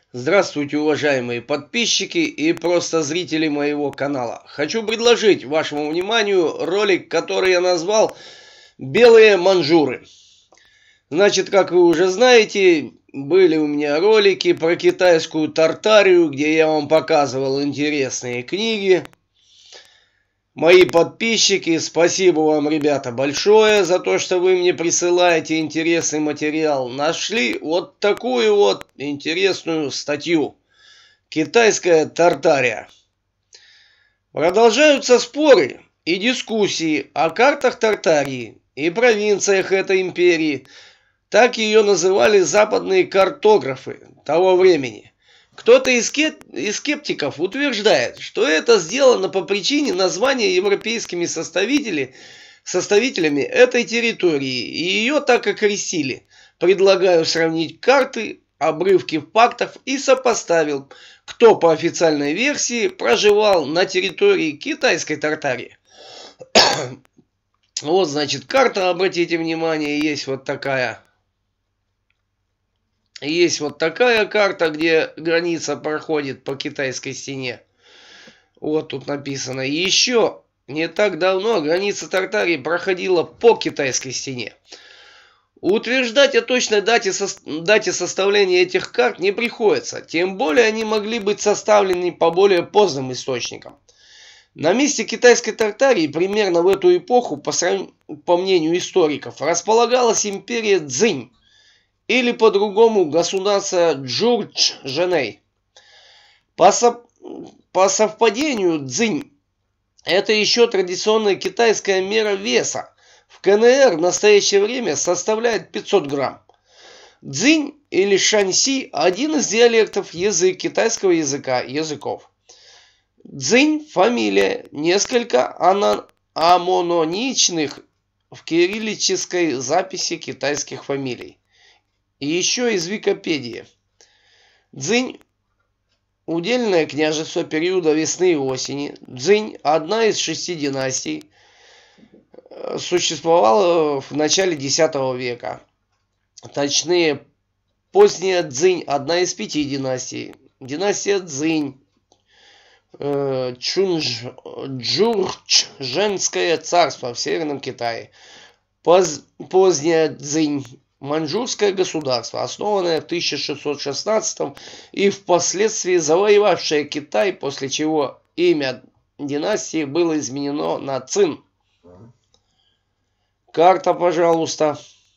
Здравствуйте, уважаемые подписчики и просто зрители моего канала. Хочу предложить вашему вниманию ролик, который я назвал «Белые манжуры». Значит, как вы уже знаете, были у меня ролики про китайскую Тартарию, где я вам показывал интересные книги. Мои подписчики, спасибо вам, ребята, большое за то, что вы мне присылаете интересный материал. Нашли вот такую вот интересную статью. Китайская Тартария. Продолжаются споры и дискуссии о картах Тартарии и провинциях этой империи. Так ее называли западные картографы того времени. Кто-то из скептиков утверждает, что это сделано по причине названия европейскими составителями этой территории, и ее так окрестили. Предлагаю сравнить карты, обрывки фактов и сопоставил, кто по официальной версии проживал на территории китайской Тартарии. Вот, значит, карта, обратите внимание, есть вот такая. Есть вот такая карта, где граница проходит по китайской стене. Вот тут написано. Еще не так давно граница Тартарии проходила по китайской стене. Утверждать о точной дате составления этих карт не приходится. Тем более они могли быть составлены по более поздним источникам. На месте китайской Тартарии примерно в эту эпоху, по мнению историков, располагалась империя Цзинь. Или по-другому государство Джурч-Женей. По совпадению, дзинь – это еще традиционная китайская мера веса. В КНР в настоящее время составляет 500 грамм. Дзинь или шаньси – один из диалектов китайского языков. Дзинь – фамилия, несколько амононичных в кириллической записи китайских фамилий. И еще из Википедии. Цзинь – удельное княжество периода весны и осени. Цзинь – одна из 6 династий. Существовала в начале X века. Точнее, поздняя Цзинь – одна из 5 династий. Династия Цзинь. Джурч-Женское царство в Северном Китае. Поздняя Цзинь. Маньчжурское государство, основанное в 1616 и впоследствии завоевавшее Китай, после чего имя династии было изменено на Цин. Карта, пожалуйста.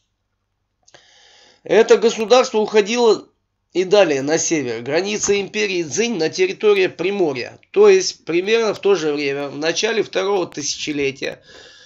Это государство уходило и далее на север. Граница империи Цзинь на территории Приморья. То есть примерно в то же время, в начале второго тысячелетия,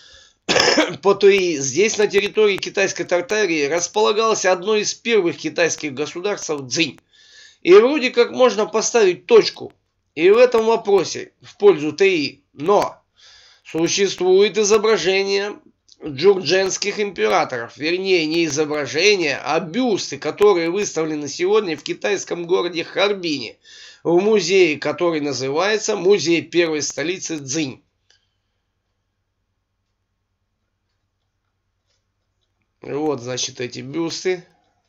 здесь на территории китайской Тартарии располагалось одно из первых китайских государств Цзинь. И вроде как можно поставить точку и в этом вопросе в пользу ТИ. Но существует изображение джурдженских императоров. Вернее, не изображения, а бюсты, которые выставлены сегодня в китайском городе Харбине. В музее, который называется Музей первой столицы Цзинь. Вот, значит, эти бюсты.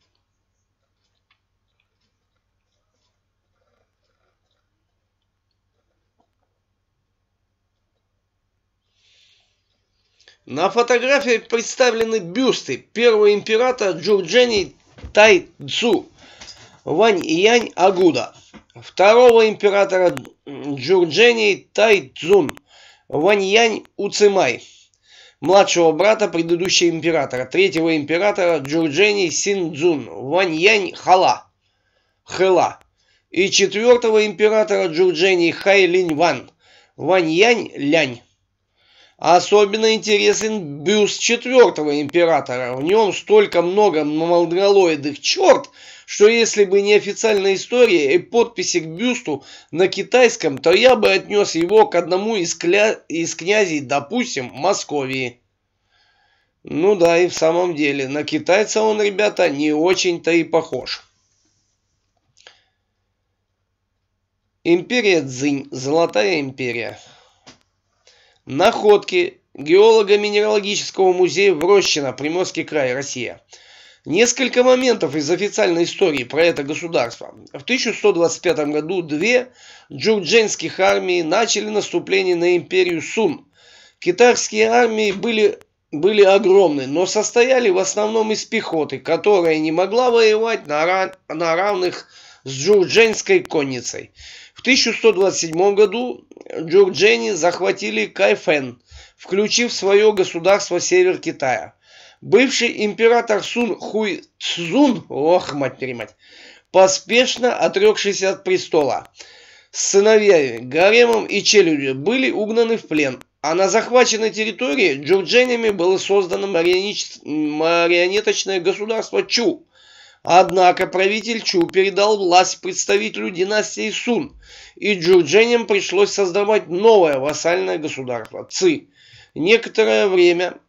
На фотографии представлены бюсты первого императора Джурджени Тайцзу Ваньянь Агуда, второго императора Джурджени Тайцзун Ваньянь Уцимай, младшего брата предыдущего императора, третьего императора Джурджени Синцзун Ваньянь Хэла и четвертого императора Джурджени Хайлинь Ваньянь Лянь. Особенно интересен бюст четвертого императора. В нем столько много монголоидных черт, что если бы не официальная история и подписи к бюсту на китайском, то я бы отнес его к одному из князей, допустим, Московии. Ну да, и в самом деле, на китайца он, ребята, не очень-то и похож. Империя Цзинь, Золотая империя. Находки геолого-минералогического музея Врощино, Приморский край, Россия. Несколько моментов из официальной истории про это государство. В 1125 году две джурдженских армии начали наступление на империю Сун. Китайские армии были огромны, но состояли в основном из пехоты, которая не могла воевать на равных с джурдженской конницей. В 1127 году джурджени захватили Кайфэн, включив в свое государство север Китая. Бывший император Сун Хуйцзун, поспешно отрекшийся от престола, с сыновьями, гаремом и челядью были угнаны в плен, а на захваченной территории джурдженями было создано марионеточное государство Чу. Однако правитель Чу передал власть представителю династии Сун, и джурдженям пришлось создавать новое вассальное государство Ци, некоторое время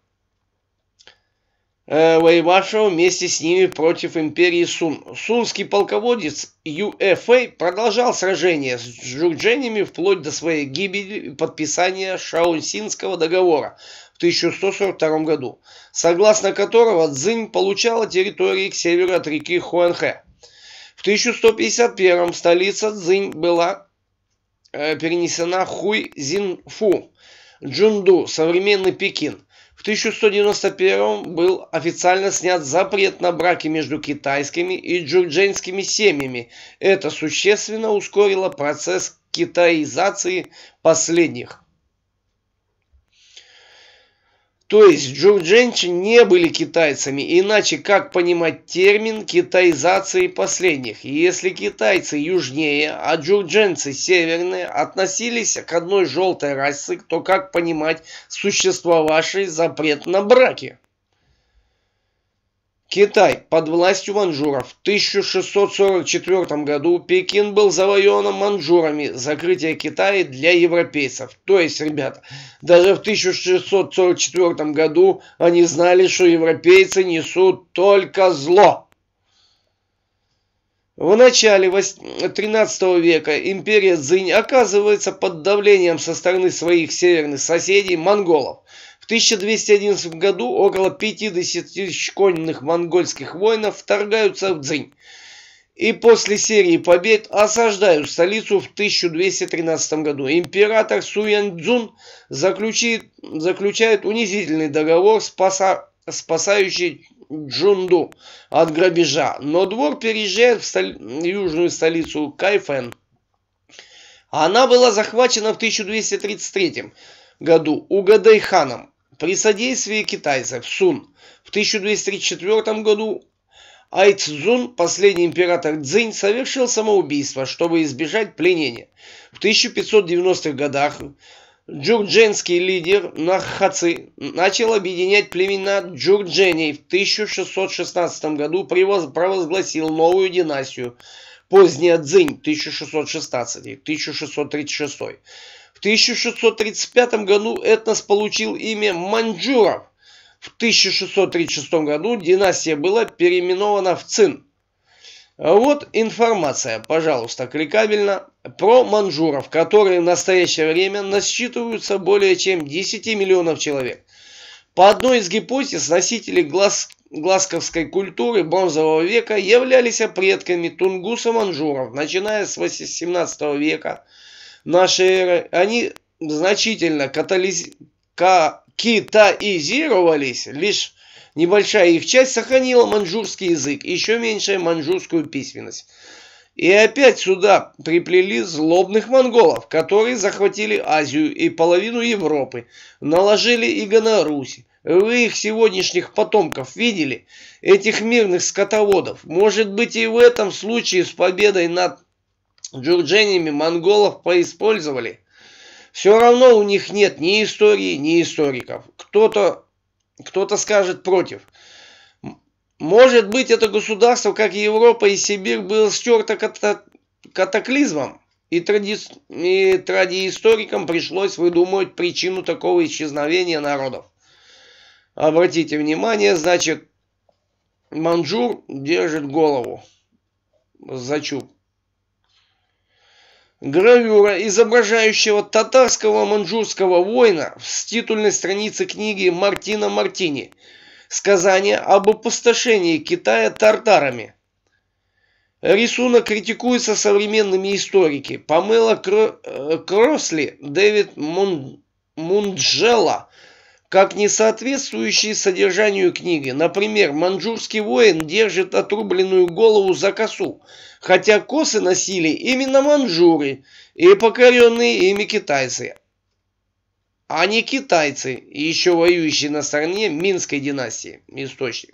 воевавшего вместе с ними против империи Сун. Сунский полководец Юэ Фэй продолжал сражение с джурдженями вплоть до своей гибели и подписания Шаосинского договора в 1142 году, согласно которого Цзинь получала территории к северу от реки Хуанхэ. В 1151 столица Цзинь была перенесена в Хуйзинфу, Чжунду, современный Пекин. В 1191 был официально снят запрет на браки между китайскими и джурдженскими семьями. Это существенно ускорило процесс китаизации последних. То есть джурдженцы не были китайцами, иначе как понимать термин китаизации последних? Если китайцы южнее, а джурдженцы северные относились к одной желтой расе, то как понимать существовавший запрет на браки? Китай под властью маньчжуров. В 1644 году Пекин был завоеван маньчжурами. Закрытие Китая для европейцев. То есть, ребята, даже в 1644 году они знали, что европейцы несут только зло. В начале 13 века империя Цзинь оказывается под давлением со стороны своих северных соседей монголов. В 1211 году около 50 тысяч конных монгольских воинов вторгаются в Цзинь и после серии побед осаждают столицу в 1213 году. Император Суяньцзун заключает унизительный договор, спасающий Чжунду от грабежа, но двор переезжает в южную столицу Кайфэн. Она была захвачена в 1233 году Угадайханом при содействии китайцев Сун. В 1234 году Айцзун, последний император Цзинь, совершил самоубийство, чтобы избежать пленения. В 1590-х годах джурдженский лидер Нахаци начал объединять племена джурдженей. В 1616 году провозгласил новую династию, поздняя Цзинь 1616-1636. В 1635 году этнос получил имя маньчжуров. В 1636 году династия была переименована в Цин. Вот информация, пожалуйста, кликабельно, про маньчжуров, которые в настоящее время насчитываются более чем 10 миллионов человек. По одной из гипотез, носители глазковской культуры бронзового века являлись предками тунгуса-маньчжуров, начиная с 18 века нашей эры. Они значительно китаизировались, лишь небольшая их часть сохранила маньчжурский язык, еще меньшая маньчжурскую письменность. И опять сюда приплели злобных монголов, которые захватили Азию и половину Европы, наложили иго на Русь. Вы их сегодняшних потомков видели, этих мирных скотоводов? Может быть, и в этом случае с победой над джурдженями монголов поиспользовали? Все равно у них нет ни истории, ни историков. Кто-то скажет против. Может быть, это государство, как и Европа и Сибирь, было стерто катаклизмом, и традиисторикам пришлось выдумывать причину такого исчезновения народов. Обратите внимание, значит, маньчжур держит голову за чуб. Гравюра, изображающего татарского маньчжурского воина с титульной страницы книги Мартина Мартини сказания об опустошении Китая тартарами. Рисунок критикуется современными историками. Памела Кросли, Дэвид Мунджела, как не соответствующий содержанию книги. Например, маньчжурский воин держит отрубленную голову за косу, хотя косы носили именно маньчжуры и покоренные ими китайцы, а не китайцы, еще воюющие на стороне Минской династии. Источник.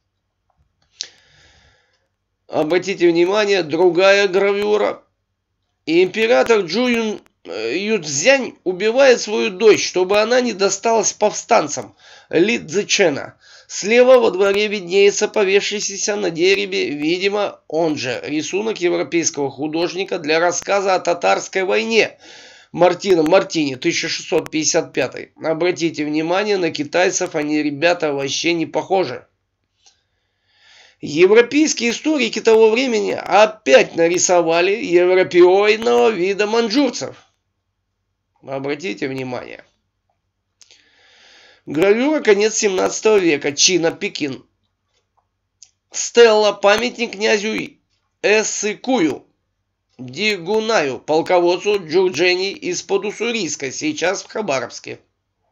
Обратите внимание, другая гравюра. Император Джу Юцзянь убивает свою дочь, чтобы она не досталась повстанцам Ли Цзэчэна. Слева во дворе виднеется повесившийся на дереве, видимо, он же рисунок европейского художника для рассказа о татарской войне Мартино Мартини, 1655. Обратите внимание, на китайцев они, ребята, вообще не похожи. Европейские историки того времени опять нарисовали европеоидного вида маньчжурцев. Обратите внимание. Гравюра конец 17 века. Чина, Пекин. Стелла, памятник князю Эссыкую Дигунаю, полководцу Джурджени из-под Уссурийска, сейчас в Хабаровске.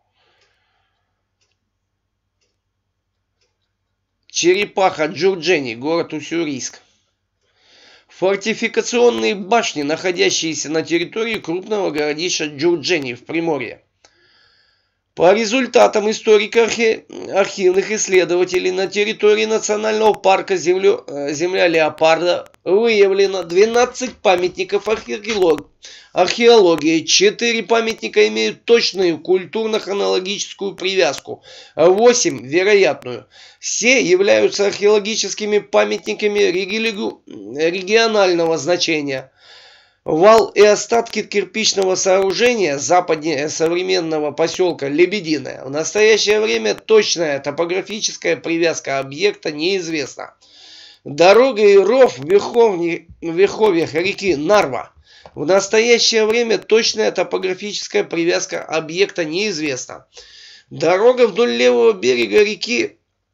Черепаха Джурджени, город Уссурийск. Фортификационные башни, находящиеся на территории крупного городища Джурджени в Приморье. По результатам историко-архивных исследователей на территории национального парка «Земля леопарда» выявлено 12 памятников археологии. 4 памятника имеют точную культурно-хронологическую привязку, 8 – вероятную. Все являются археологическими памятниками регионального значения. Вал и остатки кирпичного сооружения западнее современного поселка Лебединое. В настоящее время точная топографическая привязка объекта неизвестна. Дорога и ров в верховьях реки Нарва. В настоящее время точная топографическая привязка объекта неизвестна. Дорога вдоль левого берега реки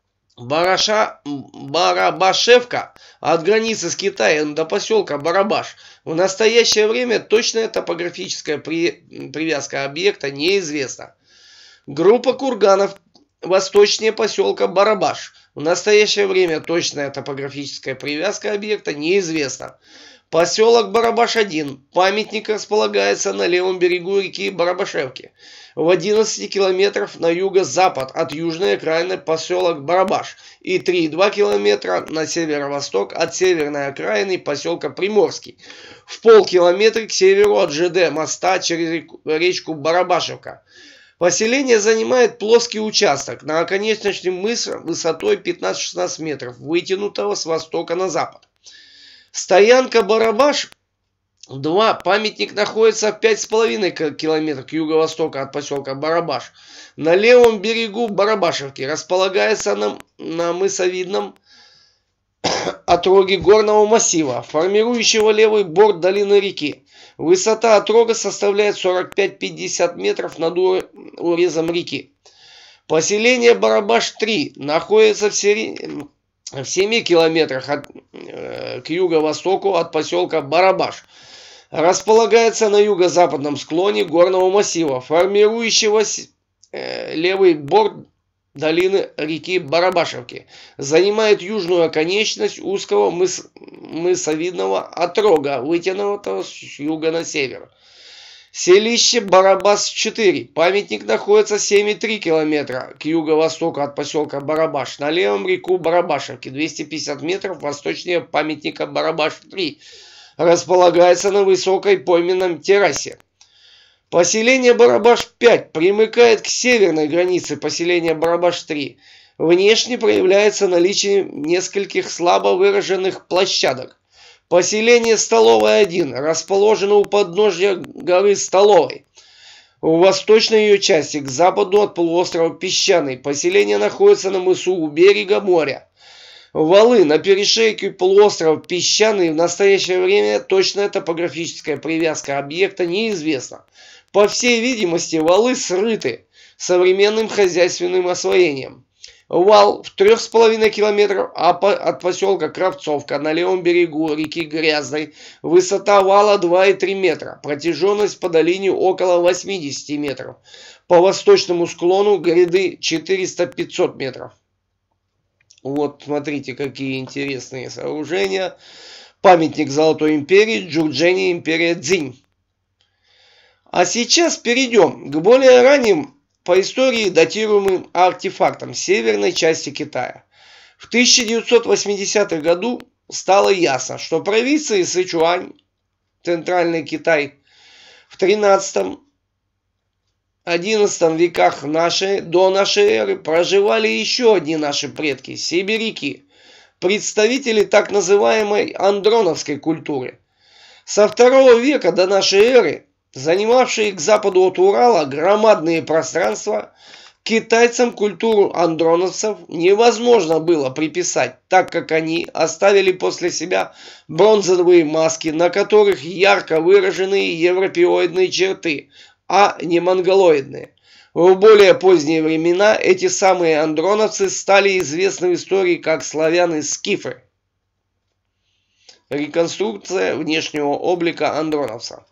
Барабашевка от границы с Китаем до поселка Барабаш. В настоящее время точная топографическая привязка объекта неизвестна. Группа курганов восточнее поселка Барабаш. В настоящее время точная топографическая привязка объекта неизвестна. Поселок Барабаш-1. Памятник располагается на левом берегу реки Барабашевки. В 11 километров на юго-запад от южной окраины поселок Барабаш и 3,2 километра на северо-восток от северной окраины поселка Приморский. В полкилометра к северу от ЖД моста через речку Барабашевка. Поселение занимает плоский участок на оконечности мыса высотой 15-16 метров, вытянутого с востока на запад. Стоянка Барабаш 2. Памятник находится в 5,5 километров к юго-востоку от поселка Барабаш. На левом берегу Барабашевки располагается на мысовидном отроге горного массива, формирующего левый борт долины реки. Высота отрога составляет 45-50 метров над урезом реки. Поселение Барабаш-3 находится в 7 километрах к юго-востоку от поселка Барабаш. Располагается на юго-западном склоне горного массива, формирующего левый борт долины реки Барабашевки. Занимает южную оконечность узкого мысовидного отрога, вытянутого с юга на север. Селище Барабаш-4. Памятник находится 7,3 километра к юго-востоку от поселка Барабаш. На левом реку Барабашевки, 250 метров восточнее памятника Барабаш-3. Располагается на высокой пойменном террасе. Поселение Барабаш-5 примыкает к северной границе поселения Барабаш-3. Внешне проявляется наличие нескольких слабо выраженных площадок. Поселение Столовая-1 расположено у подножья горы Столовой. В восточной ее части, к западу от полуострова Песчаный, поселение находится на мысу у берега моря. Валы на перешейке полуострова Песчаный в настоящее время точная топографическая привязка объекта неизвестна. По всей видимости, валы срыты современным хозяйственным освоением. Вал в 3,5 километров от поселка Кравцовка на левом берегу реки Грязной. Высота вала 2,3 метра. Протяженность по долине около 80 метров. По восточному склону гряды 400-500 метров. Вот смотрите, какие интересные сооружения. Памятник Золотой империи, Джурджени, империя Цзинь. А сейчас перейдем к более ранним по истории датируемым артефактам северной части Китая. В 1980 году стало ясно, что провинции Сычуань, Центральный Китай, в 13-11 веках до нашей эры проживали еще одни наши предки – сибиряки, представители так называемой андроновской культуры. Со 2 века до нашей эры, занимавшие к западу от Урала громадные пространства, китайцам культуру андроновцев невозможно было приписать, так как они оставили после себя бронзовые маски, на которых ярко выраженные европеоидные черты, а не монголоидные. В более поздние времена эти самые андроновцы стали известны в истории как славяны-скифы. Реконструкция внешнего облика андроновца.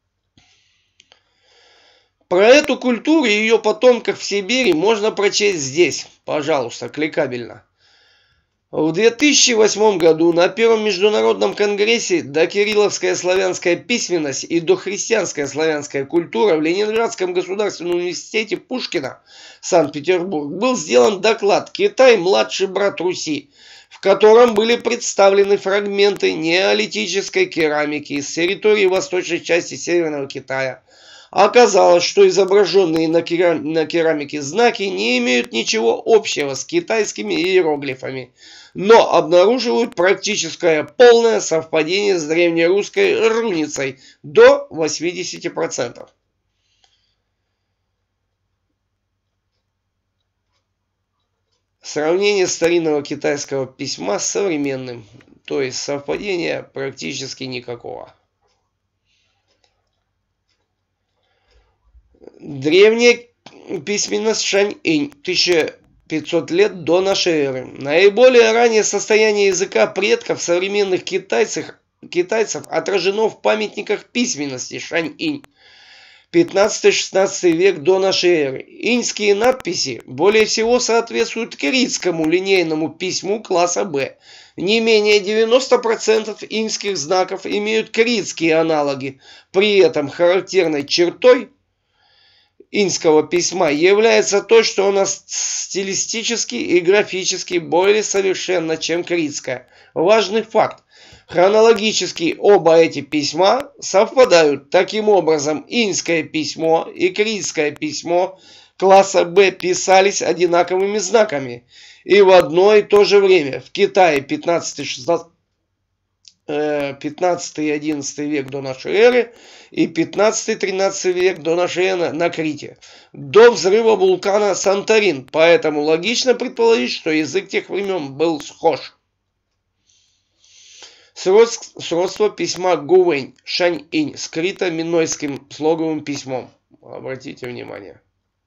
Про эту культуру и ее потомков в Сибири можно прочесть здесь, пожалуйста, кликабельно. В 2008 году на Первом международном конгрессе «Докирилловская славянская письменность и дохристианская славянская культура» в Ленинградском государственном университете Пушкина, Санкт-Петербург, был сделан доклад «Китай – младший брат Руси», в котором были представлены фрагменты неолитической керамики с территории восточной части Северного Китая. Оказалось, что изображенные на керамике знаки не имеют ничего общего с китайскими иероглифами, но обнаруживают практическое полное совпадение с древнерусской руницей до 80%. Сравнение старинного китайского письма с современным, то есть совпадения практически никакого. Древняя письменность Шань-инь, 1500 лет до нашей эры. Наиболее раннее состояние языка предков современных китайцев отражено в памятниках письменности Шань-инь, 15-16 век до нашей эры. Иньские надписи более всего соответствуют критскому линейному письму класса Б. Не менее 90% иньских знаков имеют критские аналоги. При этом характерной чертой иньского письма является то, что оно стилистически и графически более совершенно, чем критское. Важный факт. Хронологически оба эти письма совпадают. Таким образом, иньское письмо и критское письмо класса Б писались одинаковыми знаками. И в одно и то же время в Китае 15-11 век до нашей эры и 15-13 век до нашей эры на Крите, до взрыва вулкана Санторин, поэтому логично предположить, что язык тех времен был схож. Сродство письма Гувэнь, Шань-инь, с крито-минойским слоговым письмом. Обратите внимание.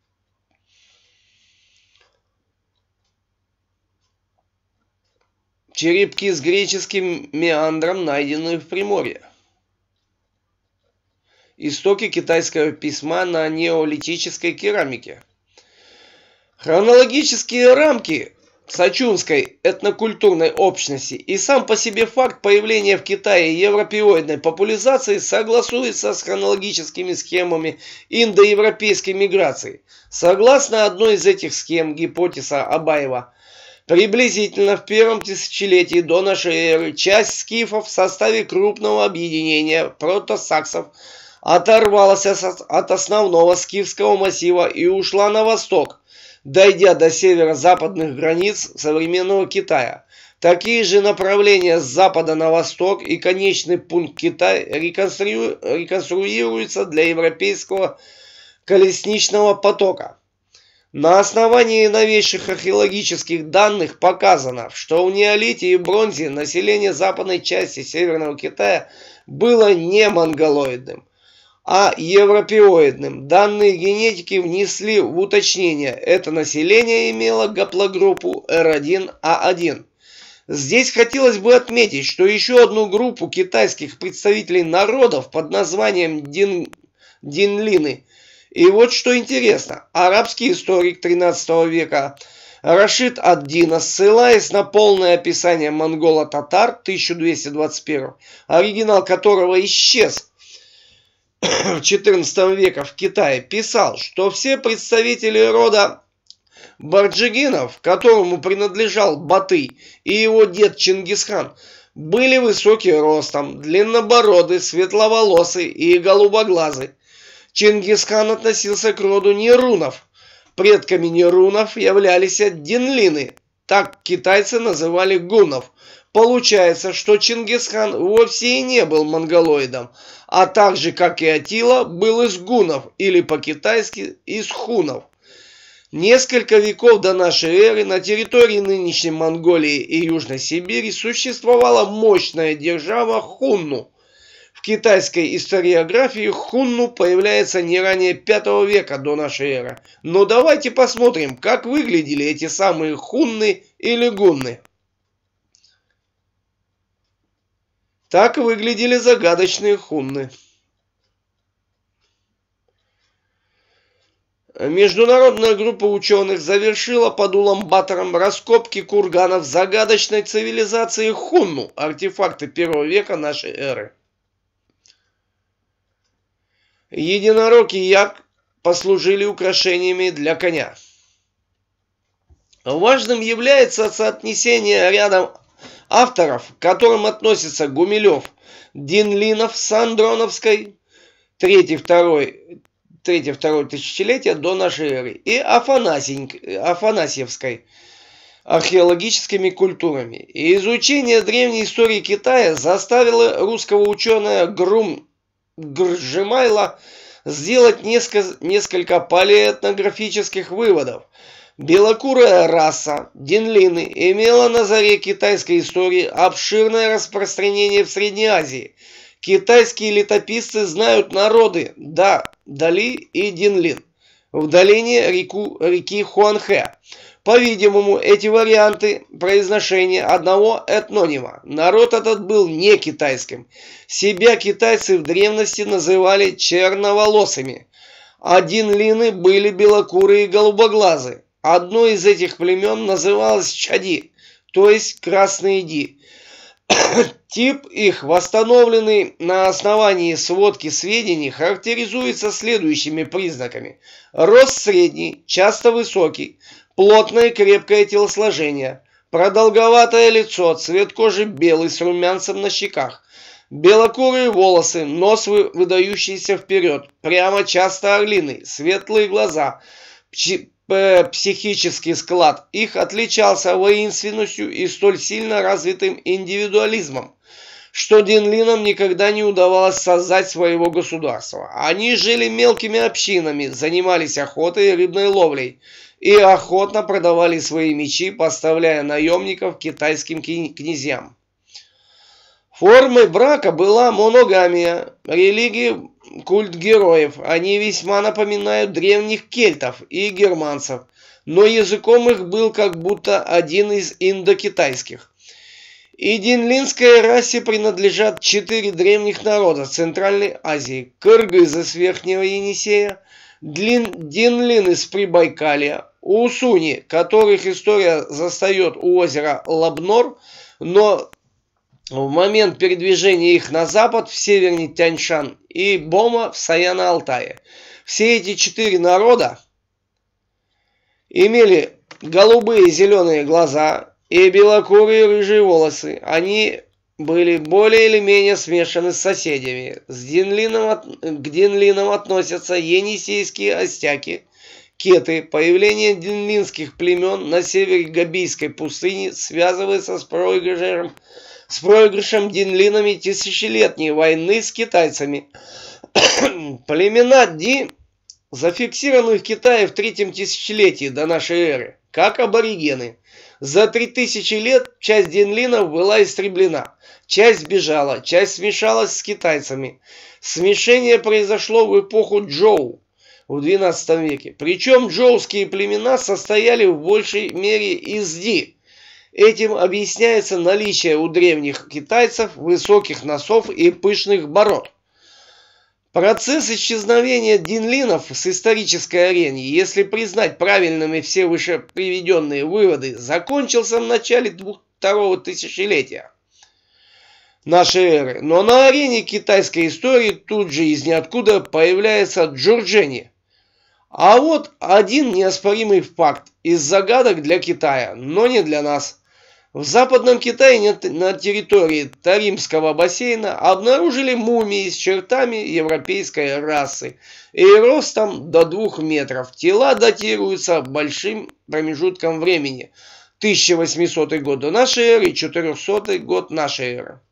Черепки с греческим меандром, найденные в Приморье. Истоки китайского письма на неолитической керамике. Хронологические рамки сачунской этнокультурной общности и сам по себе факт появления в Китае европеоидной популяризации согласуется с хронологическими схемами индоевропейской миграции. Согласно одной из этих схем, гипотеза Абаева, приблизительно в первом тысячелетии до нашей эры часть скифов в составе крупного объединения протосаксов оторвалась от основного скифского массива и ушла на восток, дойдя до северо-западных границ современного Китая. Такие же направления с запада на восток и конечный пункт Китая реконструируются для европейского колесничного потока. На основании новейших археологических данных показано, что в неолите и бронзе население западной части Северного Китая было не монголоидным. а европеоидным. Данные генетики внесли в уточнение. Это население имело гаплогруппу R1A1. Здесь хотелось бы отметить, что еще одну группу китайских представителей народов под названием динлины. И вот что интересно, арабский историк 13 века Рашид ад-Дин, ссылаясь на полное описание монголо-татар 1221, оригинал которого исчез в XIV веке в Китае, писал, что все представители рода Барджигинов, которому принадлежал Батый и его дед Чингисхан, были высокие ростом, длиннобороды, светловолосы и голубоглазы. Чингисхан относился к роду нерунов. Предками нерунов являлись динлины, так китайцы называли гуннов. Получается, что Чингисхан вовсе и не был монголоидом, а так же, как и Атила, был из гуннов, или по-китайски из хунов. Несколько веков до нашей эры на территории нынешней Монголии и Южной Сибири существовала мощная держава Хунну. В китайской историографии Хунну появляется не ранее 5 века до нашей эры. Но давайте посмотрим, как выглядели эти самые хунны или гунны. Так выглядели загадочные хунны. Международная группа ученых завершила под Улан-Батором раскопки курганов загадочной цивилизации Хунну, артефакты 1 века нашей эры. Единорог и як послужили украшениями для коня. Важным является соотнесение рядом авторов, к которым относятся Гумилев, Динлинов с Андроновской, 3-2 тысячелетия до нашей эры, и Афанасьевской археологическими культурами. И изучение древней истории Китая заставило русского ученого Гржимайла сделать несколько палеоэтнографических выводов. Белокурая раса динлины имела на заре китайской истории обширное распространение в Средней Азии. Китайские летописцы знают народы Дали и Динлин в долине реки Хуанхэ. По-видимому, эти варианты произношения одного этнонима. Народ этот был не китайским. Себя китайцы в древности называли черноволосыми, а динлины были белокурые и голубоглазые. Одно из этих племен называлось Чади, то есть красные ди. Тип их, восстановленный на основании сводки сведений, характеризуется следующими признаками. Рост средний, часто высокий, плотное и крепкое телосложение, продолговатое лицо, цвет кожи белый с румянцем на щеках, белокурые волосы, нос выдающийся вперед, прямо часто орлиный, светлые глаза, психический склад их отличался воинственностью и столь сильно развитым индивидуализмом, что динлинам никогда не удавалось создать своего государства. Они жили мелкими общинами, занимались охотой и рыбной ловлей и охотно продавали свои мечи, поставляя наемников китайским князьям. Формой брака была моногамия, религия – культ героев. Они весьма напоминают древних кельтов и германцев, но языком их был как будто один из индокитайских. И динлинской расе принадлежат 4 древних народа Центральной Азии: кыргызы с Верхнего Енисея, динлины с Прибайкалья, усуни, которых история застает у озера Лабнор, но в момент передвижения их на запад, в северный Тяньшан, и Бома в Саяно-Алтае. Все эти 4 народа имели голубые и зеленые глаза и белокурые рыжие волосы. Они были более или менее смешаны с соседями. К динлинам относятся енисейские остяки, кеты. Появление динлинских племен на севере Гобийской пустыни связывается с проигрышем динлинами тысячелетней войны с китайцами. Племена Ди зафиксированы в Китае в 3 тысячелетии до нашей эры, как аборигены. За 3000 лет часть динлинов была истреблена, часть бежала, часть смешалась с китайцами. Смешение произошло в эпоху Джоу в XII веке. Причем джоуские племена состояли в большей мере из ди. Этим объясняется наличие у древних китайцев высоких носов и пышных бород. Процесс исчезновения динлинов с исторической арены, если признать правильными все выше приведенные выводы, закончился в начале второго тысячелетия нашей эры. Но на арене китайской истории тут же из ниоткуда появляется Джурджени. А вот один неоспоримый факт из загадок для Китая, но не для нас. В Западном Китае на территории Таримского бассейна обнаружили мумии с чертами европейской расы и ростом до 2 метров. Тела датируются большим промежутком времени. 1800 год до нашей эры, 400 год нашей эры.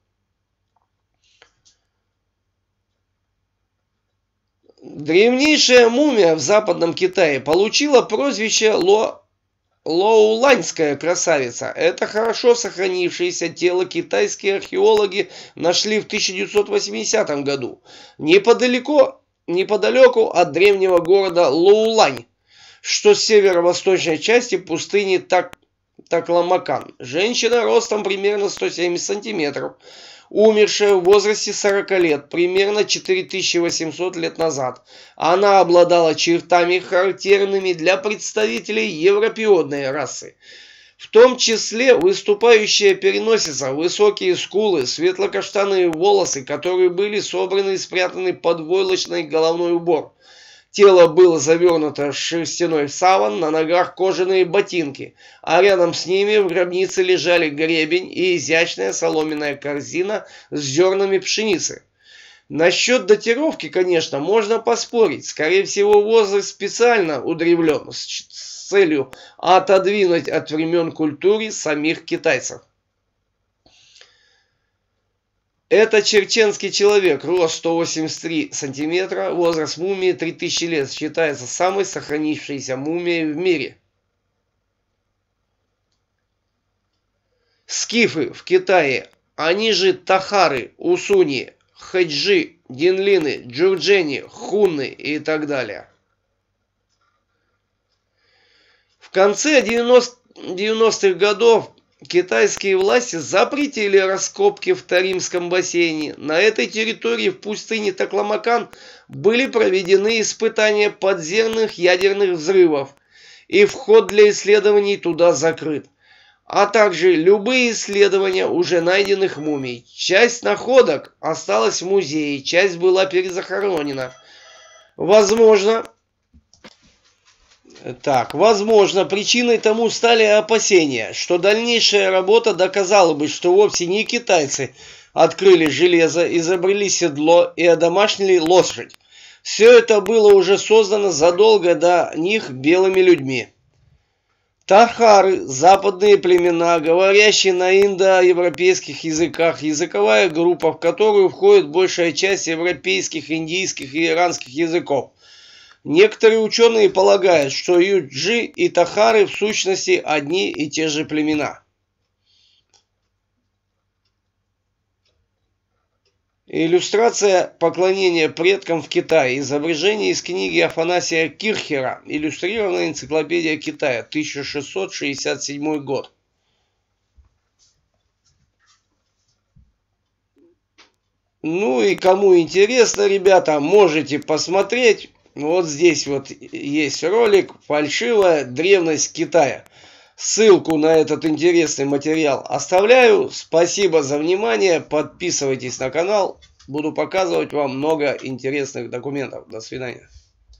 Древнейшая мумия в Западном Китае получила прозвище Лоуланьская красавица. Это хорошо сохранившееся тело китайские археологи нашли в 1980 году, неподалеку от древнего города Лоулань, что с северо-восточной части пустыни Такламакан. Женщина ростом примерно 170 сантиметров, умершая в возрасте 40 лет, примерно 4800 лет назад. Она обладала чертами, характерными для представителей европеодной расы. В том числе выступающая переносица, высокие скулы, светло-каштановые волосы, которые были собраны и спрятаны под войлочный головной убор. Тело было завернуто в шерстяной саван, на ногах кожаные ботинки, а рядом с ними в гробнице лежали гребень и изящная соломенная корзина с зернами пшеницы. Насчет датировки, конечно, можно поспорить. Скорее всего, возраст специально удревлен с целью отодвинуть от времен культуры самих китайцев. Это чеченский человек, рост 183 сантиметра, возраст мумии 3000 лет, считается самой сохранившейся мумией в мире. Скифы в Китае, они же тахары, усуни, хаджи, динлины, джурджени, хунны и так далее. В конце 90-х годов китайские власти запретили раскопки в Таримском бассейне. На этой территории в пустыне Такламакан были проведены испытания подземных ядерных взрывов, и вход для исследований туда закрыт. А также любые исследования уже найденных мумий. Часть находок осталась в музее, часть была перезахоронена. Возможно, причиной тому стали опасения, что дальнейшая работа доказала бы, что вовсе не китайцы открыли железо, изобрели седло и одомашнили лошадь. Все это было уже создано задолго до них белыми людьми. Тахары – западные племена, говорящие на индоевропейских языках, языковая группа, в которую входит большая часть европейских, индийских и иранских языков. Некоторые ученые полагают, что юджи и тахары в сущности одни и те же племена. Иллюстрация поклонения предкам в Китае. Изображение из книги Афанасия Кирхера. Иллюстрированная энциклопедия Китая. 1667 год. Ну и кому интересно, ребята, можете посмотреть. Вот здесь вот есть ролик «Фальшивая древность Китая». Ссылку на этот интересный материал оставляю. Спасибо за внимание. Подписывайтесь на канал. Буду показывать вам много интересных документов. До свидания.